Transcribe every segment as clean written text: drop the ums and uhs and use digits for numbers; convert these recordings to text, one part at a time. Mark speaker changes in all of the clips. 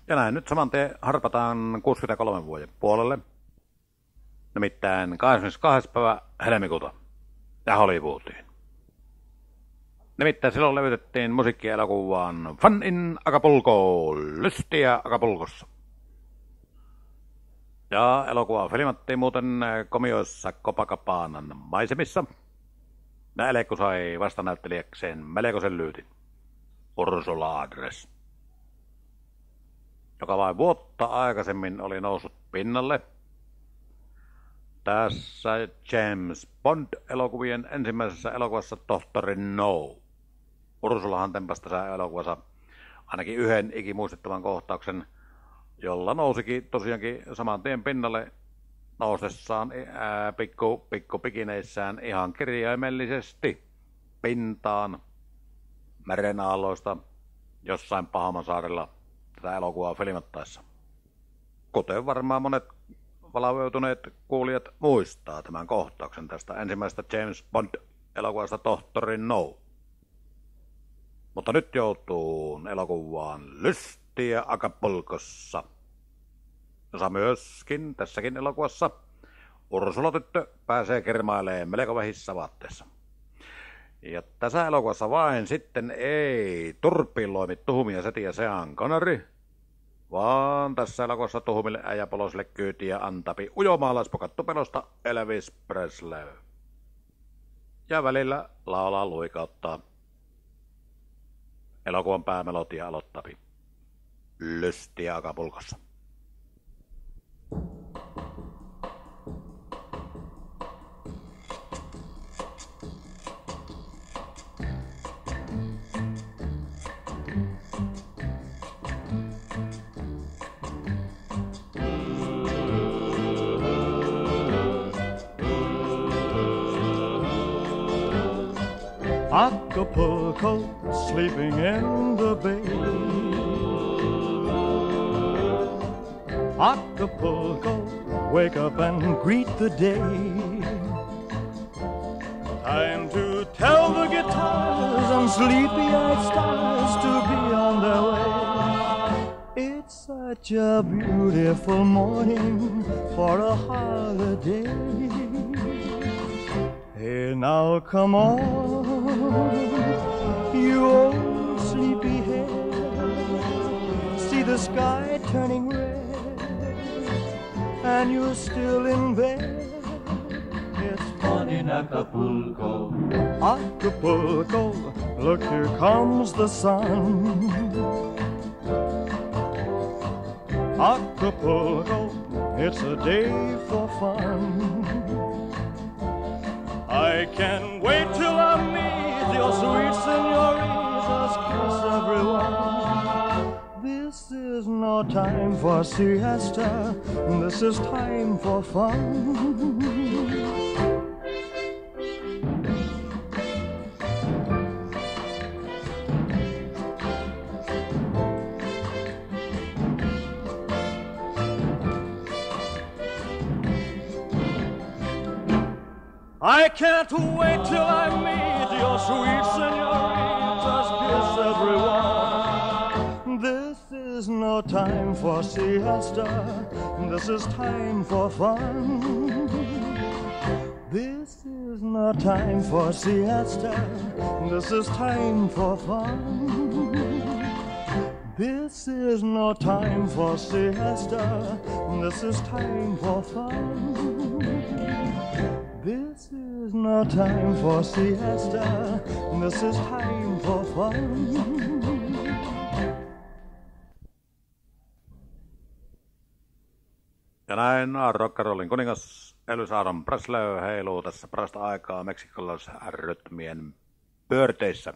Speaker 1: Ja näin nyt saman tien harpataan 63 vuoden puolelle. Nimittäin 22. päivä helmikuuta ja Hollywoodiin. Nimittäin silloin levytettiin musiikkielokuvaan Fun in Acapulco, lystiä Acapulcossa. Ja elokuva filmattiin muuten komioissa Copacabanan maisemissa. Ja elokuva sai vastanäyttelijäkseen melkoisen lyytin, Ursula Andress, joka vain vuotta aikaisemmin oli noussut pinnalle tässä James Bond-elokuvien ensimmäisessä elokuvassa Tohtori No. Ursulahan tempasi tässä elokuvassa ainakin yhden ikimuistettavan kohtauksen, jolla nousikin tosiaankin saman tien pinnalle noustessaan pikkupikineissään ihan kirjaimellisesti pintaan merenaalloista jossain Pahamasaarella tätä elokuvaa filmattaessa. Kuten varmaan monet valaveutuneet kuulijat muistaa tämän kohtauksen tästä ensimmäisestä James Bond-elokuvasta Tohtori No. Mutta nyt joutuu elokuvaan lystiä Acapulcossa, jossa myöskin tässäkin elokuvassa Ursula-tyttö pääsee kermailemaan melko vähissä vaatteissa. Ja tässä elokuvassa vain sitten ei turpiloimi tuhumia setiä Sean Connery, vaan tässä elokuvassa tuhumille äijäpolosille kyytiä antapi ujomaalaispokattupelosta Elvis Presley. Ja välillä laulaa luikauttaa. Elokuvan päämelodia aloittapi lystiä Acapulcossa.
Speaker 2: Acapulco, sleeping in the bay. Acapulco, wake up and greet the day. Time to tell the guitars and sleepy-eyed stars to be on their way. It's such a beautiful morning for a holiday. Hey, now come on, you old sleepyhead. See the sky turning red, and you're still in bed. It's fun in Acapulco. Acapulco, look, here comes the sun. Acapulco, it's a day for fun. I can't wait till I meet your sweet senoritas, kiss everyone. This is no time for siesta, this is time for fun. I can't wait till I meet your sweet senoritas, kiss everyone. This is no time for siesta, this is time for fun. This is no time for siesta, this is time for fun. This is no time for siesta, this is time for fun. This is no time for siesta, this is time for fun.
Speaker 1: Ja näin rock'n'rollin kuningas Elvis Aaron Presley heiluu tässä parasta aikaa meksikolaisrytmien pyörteissä.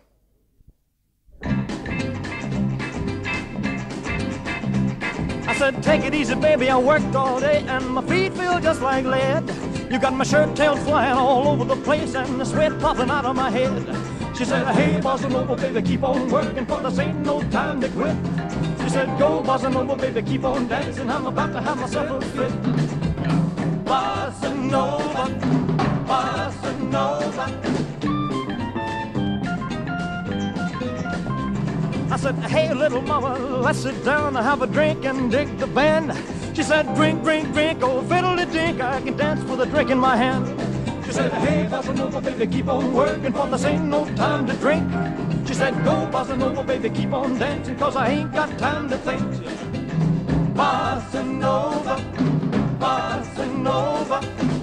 Speaker 3: I said, take it easy, baby, I worked all day and my feet feel just like lead. You got my shirt tails flying all over the place and the sweat popping out of my head. She said, hey, bossa nova, baby, keep on working, for this ain't no time to quit. She said, go, bossa nova, baby, keep on dancing, I'm about to have myself a fit. Bossa nova, bossa nova. I said, hey, little mama, let's sit down and have a drink and dig the band. She said, drink, drink, drink, oh, fiddle-de-dink, I can dance with a drink in my hand. She said, hey, bossa nova, baby, keep on working, for this ain't no time to drink. She said, go, bossa nova, baby, keep on dancing, cause I ain't got time to think. Bossa nova, bossa nova.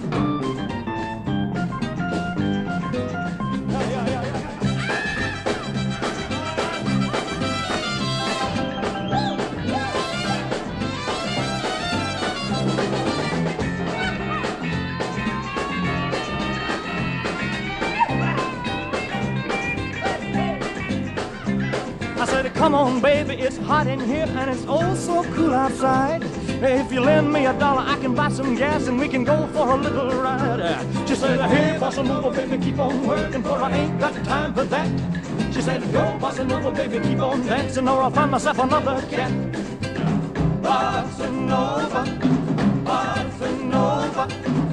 Speaker 2: I said, come on, baby, it's hot in here and it's oh so cool outside. If you lend me $1, I can buy some gas and we can go for a little ride. She said, hey, bossa nova, baby, keep on working, for I ain't got time for that. She said, go, bossa nova, baby, keep on dancing, or I'll find myself another cat. Bossa nova, bossa nova.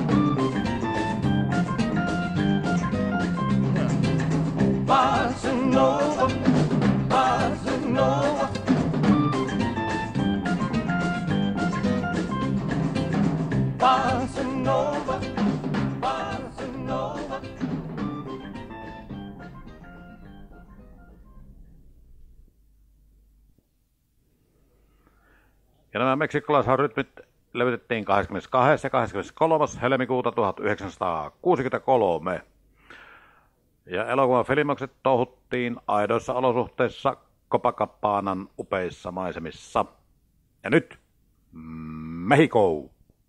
Speaker 2: Bossa nova, bossa nova. Bossa nova, bossa nova.
Speaker 1: Ja nämä meksikolaisen rytmit levitettiin 22. ja 23. helmikuuta 1963. Ja elokuvan filmokset touhuttiin aidoissa olosuhteissa Copacabanan upeissa maisemissa. Ja nyt Mexico!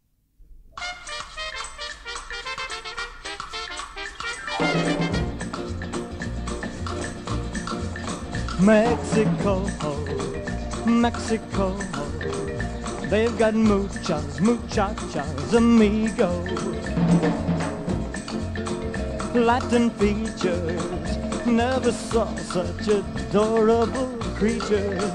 Speaker 2: Mexico, Mexico, they've got muchas, muchachas, amigo. Latin features, never saw such adorable creatures.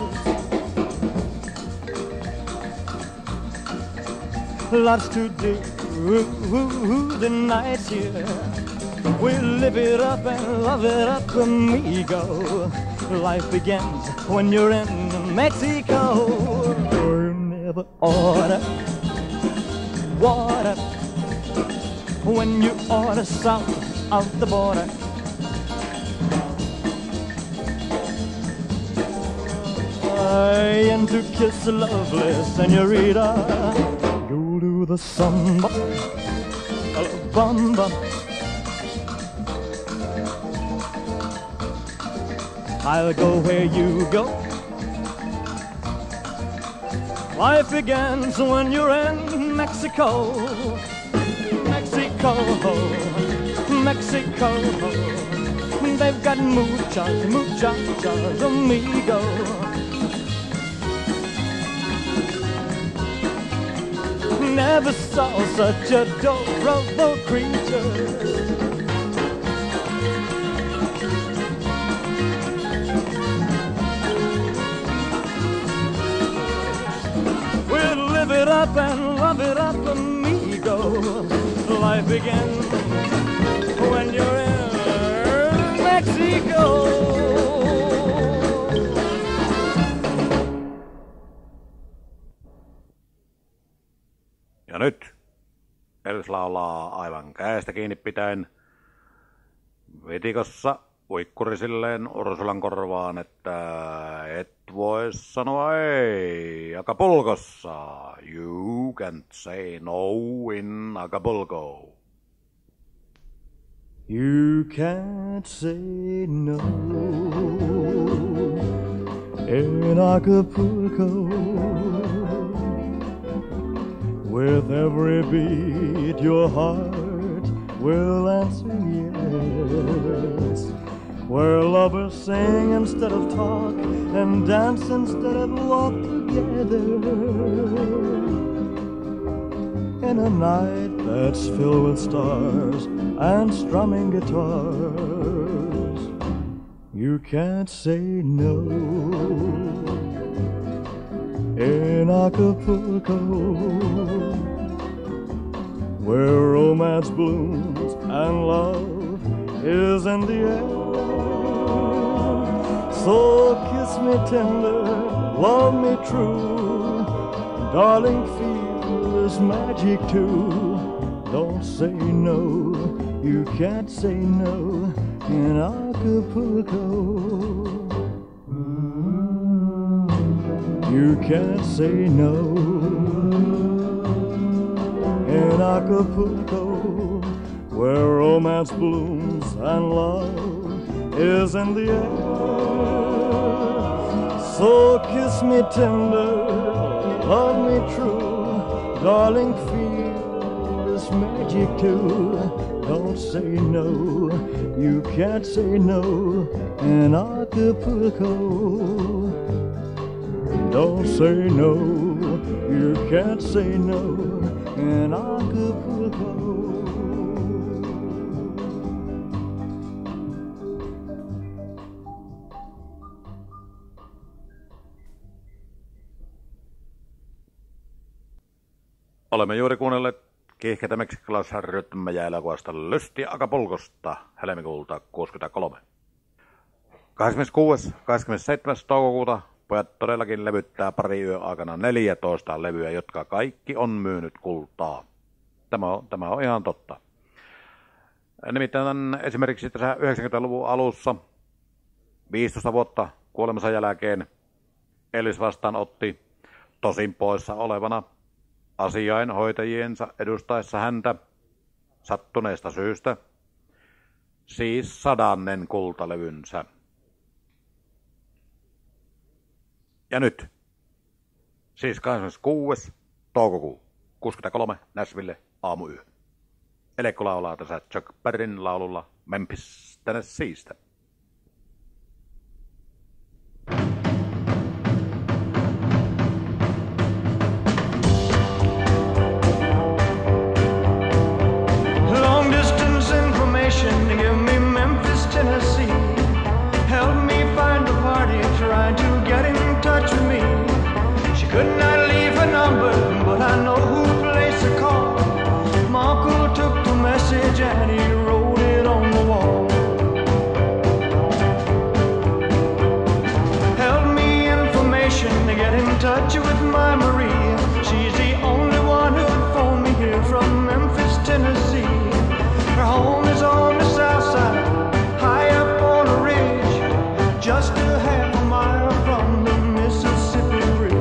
Speaker 2: Lots to do, the night here. We live it up and love it up, amigo. Life begins when you're in Mexico. You never order water when you order south of the border. And to kiss a lovely senorita, you'll do the samba, bamba. I'll go where you go. Life begins when you're in Mexico. Mexico, Mexico. They've got muchas, muchachas, amigo. Never saw such adorable creatures. Live it up and love it up, amigo. Life begins when you're in Mexico.
Speaker 1: Ja nyt Elvis laulaa aivan käestä kiinni pitäen vitikossa uikkuri silleen Ursulan korvaan, että et voi sanoa ei Acapulcossa. You can't say no in Acapulco.
Speaker 2: You can't say no in Acapulco. With every beat your heart will answer yes. Where lovers sing instead of talk and dance instead of walk together. In a night that's filled with stars and strumming guitars, you can't say no in Acapulco. Where romance blooms and love is in the air. So kiss me tender, love me true, darling, feel this magic too. Don't say no, you can't say no in Acapulco. You can't say no in Acapulco, where romance blooms and love is in the air. So kiss me tender, love me true, darling, feel this magic too. Don't say no, you can't say no in Acapulco. Don't say no, you can't say no in Acapulco.
Speaker 1: Olemme juuri kuunnelleet kiihkeitä meksikolaisrytmejä-elokuvasta Lysti Acapulcosta helmikuulta 1963. 26. 27. toukokuuta pojat todellakin levyttää pari yön aikana 14 levyä, jotka kaikki on myynyt kultaa. Tämä on ihan totta. Nimittäin esimerkiksi tässä 90-luvun alussa, 15 vuotta kuolemansa jälkeen, Elvis vastaanotti tosin poissa olevana asiainhoitajiensa edustaessa häntä sattuneesta syystä, siis 100. kultalevynsä. Ja nyt, siis 26. toukokuu, 63, Nashville, aamuyö. Elekko laulaa tässä Chuck Berryn laululla Memphis, Tennesseestä.
Speaker 3: Long distance information to give me Memphis, Tennessee. Help me find a party trying to get in touch with me. She could not leave her number, but I know who placed the call. My uncle took the message and he wrote it on the wall. Help me information to get in touch with my Marie. She's the only one who'd phone me here from Memphis, Tennessee. Her home is on the south side, high up on a ridge, just a half a mile from the Mississippi Bridge.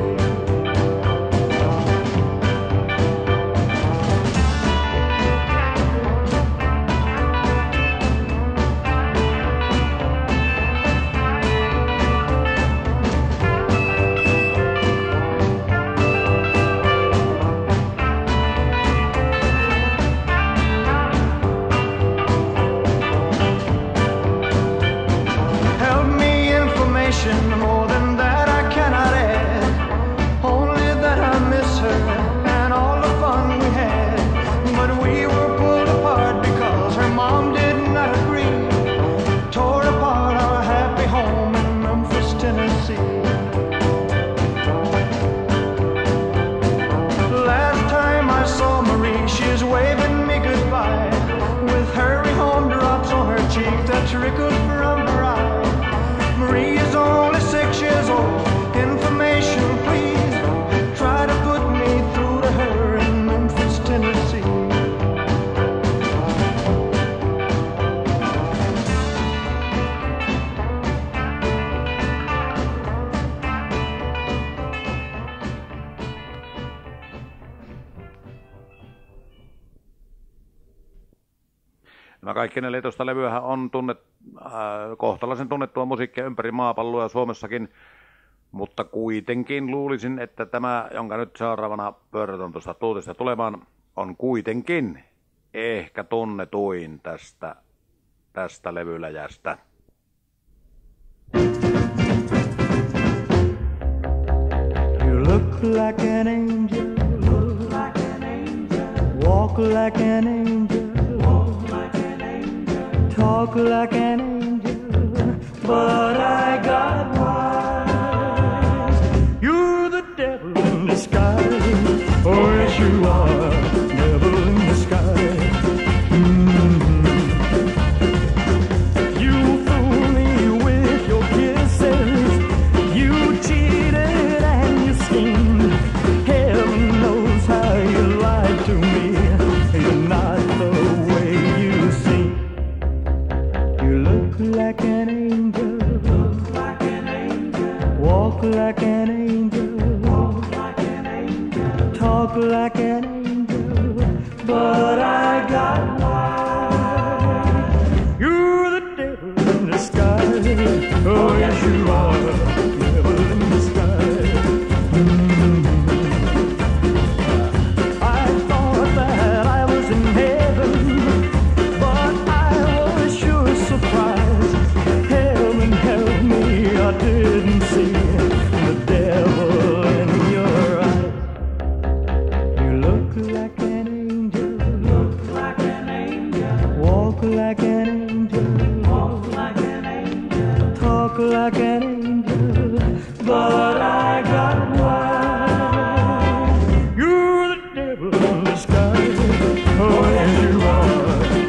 Speaker 3: More than that I cannot add, only that I miss her and all the fun we had. But we were pulled apart because her mom did not agree, tore apart our happy home in Memphis, Tennessee. Last time I saw Marie, she's waving me goodbye, with hurry home drops on her cheek that trickled from her eye. Marie is only 6 years old. Information, please. Try to put me through to her in Memphis, Tennessee.
Speaker 1: Nämä kaikki 14 levyähän on kohtalaisen tunnettua musiikkia ympäri maapalloa ja Suomessakin, mutta kuitenkin luulisin, että tämä, jonka nyt seuraavana pyörätön tuosta tuutista tulemaan, on kuitenkin ehkä tunnetuin tästä levyläjästä.
Speaker 2: You look like an angel, walk like an angel, talk like an angel, but I got wise. You're the devil in disguise, oh yes you are, devil in disguise. You fool me with your kisses, talk like an angel, but I got wise. You're the devil in disguise. Oh yes you are, devil in disguise. I thought that I was in heaven, but I was sure surprised. Heaven help me, I didn't see the devil in your eyes. You look like an angel, look like an angel, walk like an angel, walk like an angel, talk like an angel, but I got wise. You're the devil in disguise. Oh yes you are.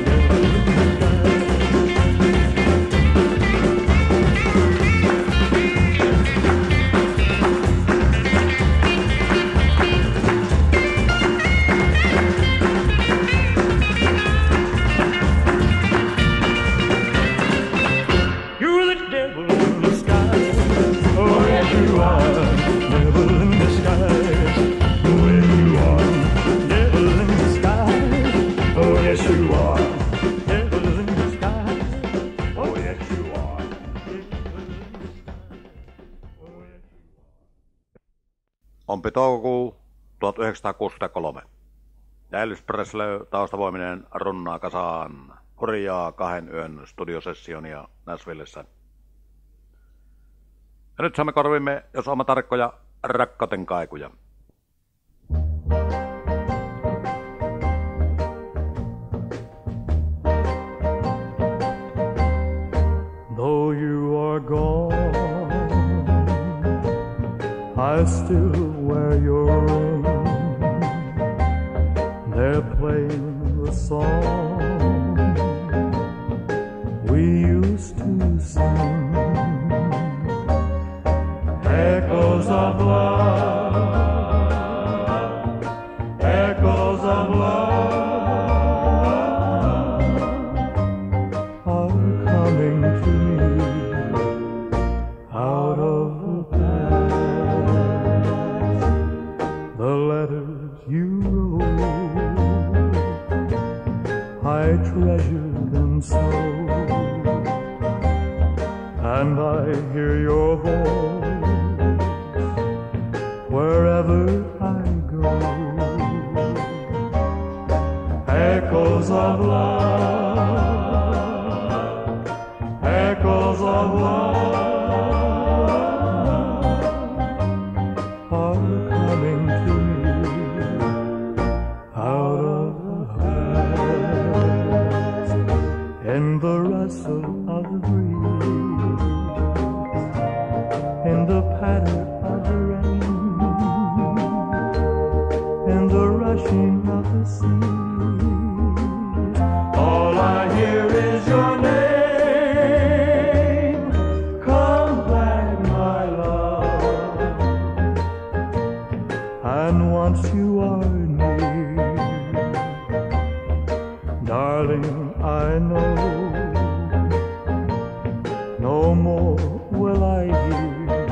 Speaker 1: Onpi toukokuu 1963. Ja Elvis Presley taustavoiminen runnaa kasaan hurjaa 2 yön studiosessionia Nashvillessä. Ja nyt saamme korvimme, jos olemme tarkkoja, rakkauden kaikuja.
Speaker 2: Though you are gone, I still wear your ring. They're playing the song we used to sing. Echoes of love, echoes of love are coming to me out of the past. The letters you wrote, I treasure them so, and I hear your voice wherever I go. Echoes of love, echoes of love are coming to me out of the past. In the rustle of the breeze, in the patter of the rain, in the rushing of the sea, all I hear is your name. Come back, my love. And once you are near, darling, I know no more will I hear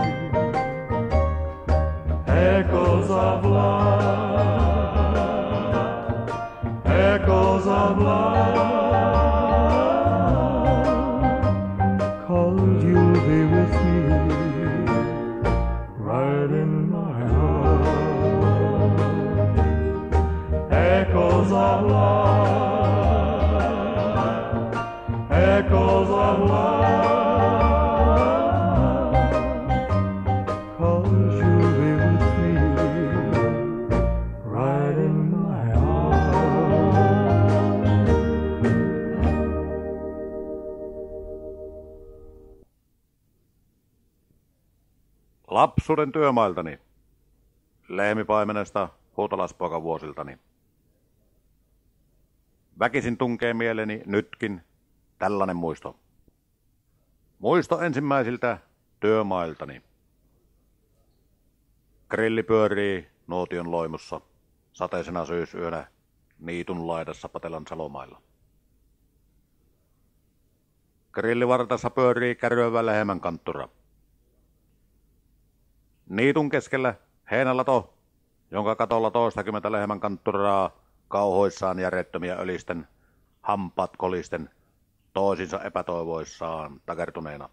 Speaker 2: echoes of love, echoes of love, 'cause you'll be with me right in my heart. Echoes of love, echoes of love, 'cause you'll be with me right in my heart.
Speaker 1: Lapsuuden työmailtani, Leemipaimenesta huutolaispoikan vuosiltani. Väkisin tunkee mieleni nytkin tällainen muisto. Muisto ensimmäisiltä työmailtani. Grilli pyörii nuotion loimussa, sateisena syysyönä niitun laidassa Patelan salomailla. Grillivartassa pyörii kärryävä lehmän kanttura. Niitun keskellä heinälato jonka katolla 20 lehmän kantturaa kauhoissaan järjettömiä ölisten, hampaat kolisten, toisinsa epätoivoissaan takertuneena.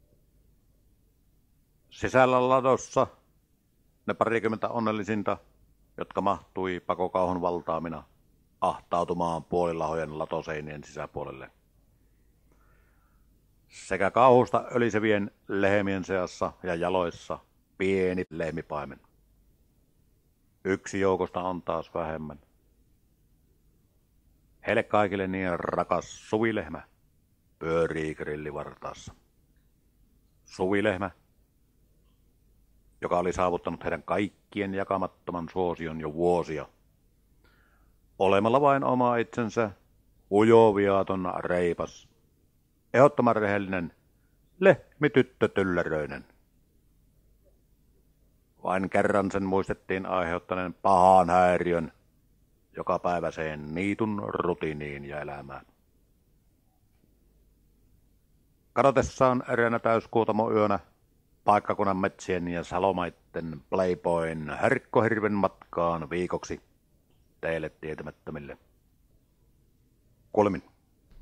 Speaker 1: Sisällä ladossa ne 20 onnellisinta, jotka mahtui pakokauhun valtaamina ahtautumaan puolilahojen latoseinien sisäpuolelle. Sekä kauhusta ölisevien lehmien seassa ja jaloissa pieni lehmipaimen. Yksi joukosta on taas vähemmän. Heille kaikille niin rakas suvilehmä pyörii grillivartaassa. Suvilehmä, joka oli saavuttanut heidän kaikkien jakamattoman suosion jo vuosia. Olemalla vain oma itsensä, ujoviaton reipas, ehdottoman rehellinen, lehmityttö tylläröinen. Vain kerran sen muistettiin aiheuttaneen pahan häiriön jokapäiväiseen niitun rutiiniin ja elämään. Kadotessaan eräänä täyskuutamoyönä paikkakunnan metsien ja salomaitten playboyn herkkohirven matkaan viikoksi teille tietämättömille. Kuulemin.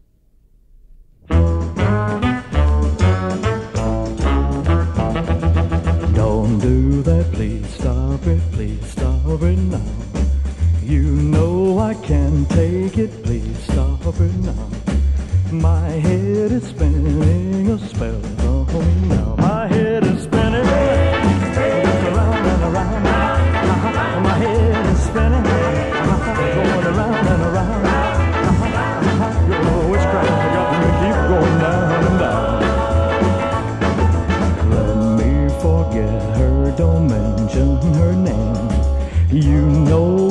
Speaker 2: Don't do that, please stop it now. You know I can't take it, please stop it now. My head is spinning a spell on me now. My head is spinning, just around and around. My head is spinning, going around and around. Your witchcraft got me keep going down and down. Let me forget her, don't mention her name. You know